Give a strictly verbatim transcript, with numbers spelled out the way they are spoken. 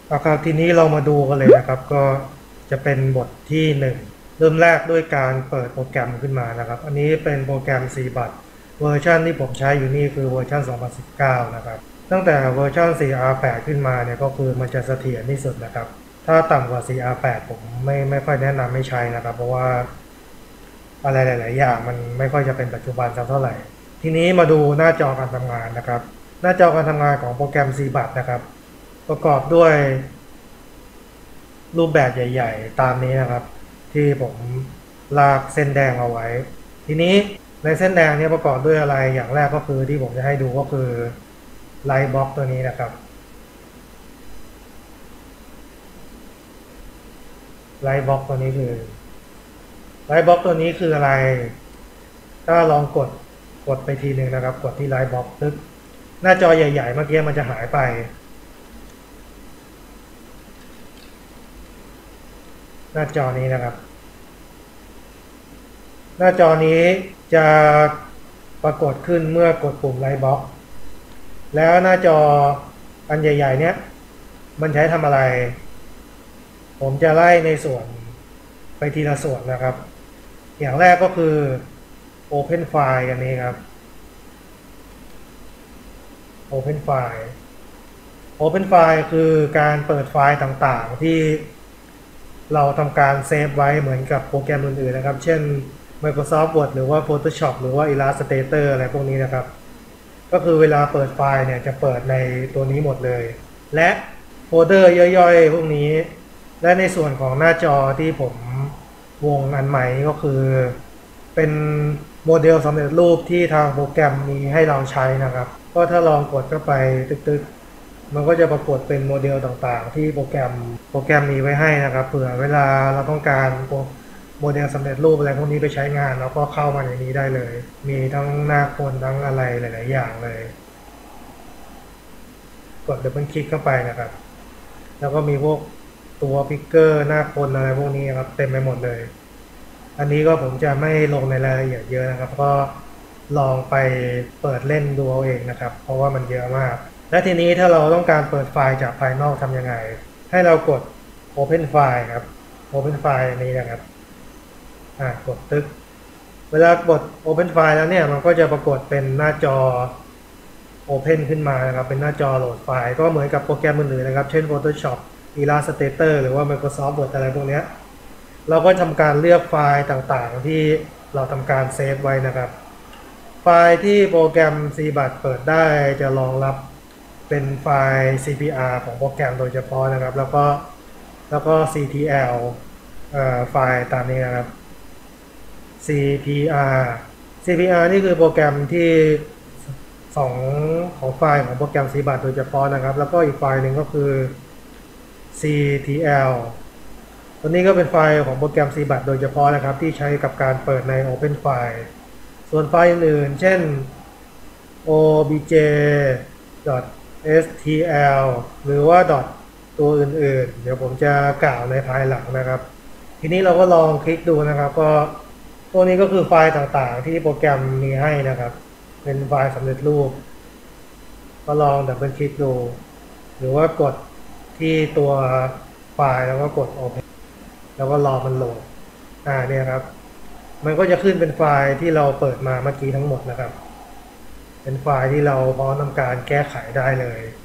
เอาครับทีนี้เรามาดูกันเลยนะครับก็จะเป็นบทที่หนึ่งเริ่มแรกด้วยการเปิดโปรแกรมขึ้นมานะครับอันนี้เป็นโปรแกรม ซี บัต เวอร์ชันที่ผมใช้อยู่นี่คือเวอร์ชันสองพันสิบเก้านะครับตั้งแต่เวอร์ชัน ซี อาร์ แปด ขึ้นมาเนี่ยก็คือมันจะเสถียรที่สุดนะครับถ้าต่ำกว่า ซี อาร์ แปด ผมไม่ไม่ค่อยแนะนำไม่ใช้นะครับเพราะว่าอะไรหลายๆอย่างมันไม่ค่อยจะเป็นปัจจุบันสักเท่าไหร่ทีนี้มาดูหน้าจอการทำงานนะครับหน้าจอการทำงานของโปรแกรม ซี บัต นะครับประกอบด้วยรูปแบบใหญ่ๆตามนี้นะครับที่ผมลากเส้นแดงเอาไว้ทีนี้ในเส้นแดงนี้ประกอบด้วยอะไรอย่างแรกก็คือที่ผมจะให้ดูก็คือไลท์บล็อกตัวนี้นะครับไลท์บล็อกตัวนี้คือไลท์บล็อกตัวนี้คืออะไรถ้าลองกดกดไปทีหนึ่งนะครับกดที่ไลท์บล็อกตึ๊บหน้าจอใหญ่ๆเมื่อกี้มันจะหายไปหน้าจอนี้นะครับหน้าจอนี้จะปรากฏขึ้นเมื่อกดปุ่มไลท์บล็อกแล้วหน้าจออันใหญ่ๆเนี้ยมันใช้ทำอะไรผมจะไล่ในส่วนไปทีละส่วนนะครับอย่างแรกก็คือ Open File กันนี้ครับ Open File Open File คือการเปิดไฟล์ต่างๆที่เราทำการเซฟไว้เหมือนกับโปรแกรมอื่นๆนะครับเช่น Microsoft Word หรือว่า Photoshop หรือว่า Illustrator อะไรพวกนี้นะครับก็คือเวลาเปิดไฟล์เนี่ยจะเปิดในตัวนี้หมดเลยและโฟลเดอร์ย่อยๆพวกนี้และในส่วนของหน้าจอที่ผมวงอันใหม่ก็คือเป็นโมเดลสำเร็จรูปที่ทางโปรแกรมมีให้เราใช้นะครับก็ถ้าลองกดเข้าไปตึกๆมันก็จะปรากฏเป็นโมเดลต่างๆที่โปรแกรมโปรแกรมมีไว้ให้นะครับเผื่อเวลาเราต้องการโมเดลสำเร็จรูปอะไรพวกนี้ไปใช้งานเราก็เข้ามาในนี้ได้เลยมีทั้งหน้าคนทั้งอะไรหลายๆอย่างเลยกดดับเบิลคลิกเข้าไปนะครับแล้วก็มีพวกตัวพิกเกอร์หน้าคนอะไรพวกนี้ครับเต็มไปหมดเลยอันนี้ก็ผมจะไม่ลงในรายละเอียดเยอะนะครับก็ลองไปเปิดเล่นดูเอาเองนะครับเพราะว่ามันเยอะมากและทีนี้ถ้าเราต้องการเปิดไฟล์จากภายนอกทำยังไงให้เรากด Open File ครับ Open File นี้นะครับอ่ากดตึ๊กเวลากด Open File แล้วเนี่ยมันก็จะปรากฏเป็นหน้าจอ Open ขึ้นมานะครับเป็นหน้าจอโหลดไฟล์ก็เหมือนกับโปรแกรมอื่นๆนะครับเช่น Photoshop Illustrator หรือว่า Microsoft Word อะไรพวกนี้เราก็ทำการเลือกไฟล์ต่างๆที่เราทำการเซฟไว้นะครับไฟล์ที่โปรแกรม ซี บัต เปิดได้จะรองรับเป็นไฟล์ ซี พี อาร์ ของโปรแกรมโดยเฉพาะนะครับแล้วก็แล้วก็ ซี ที แอล ไฟล์ตามนี้นะครับ ซี พี อาร์ ซี พี อาร์ นี่คือโปรแกรมที่สองของไฟล์ของโปรแกรม ซี บัต โดยเฉพาะนะครับแล้วก็อีกไฟล์หนึ่งก็คือ ซี ที แอล ตัวนี้ก็เป็นไฟล์ของโปรแกรม ซี บัต โดยเฉพาะนะครับที่ใช้กับการเปิดใน Open File ส่วนไฟล์อื่นๆเช่น โอ บี เจ เอส ที แอล หรือว่า ตัวอื่นๆเดี๋ยวผมจะกล่าวในภายหลังนะครับทีนี้เราก็ลองคลิกดูนะครับก็ตัวนี้ก็คือไฟล์ต่างๆที่โปรแกรมมีให้นะครับเป็นไฟล์สำเร็จรูปก็ลองดับเบิลคลิกดูหรือว่ากดที่ตัวไฟล์แล้วก็กด Open แล้วก็รอมันโหลดอ่าเนี่ยครับมันก็จะขึ้นเป็นไฟล์ที่เราเปิดมาเมื่อกี้ทั้งหมดนะครับเป็นไฟล์ที่เราพร้อมทำการแก้ไขได้เลย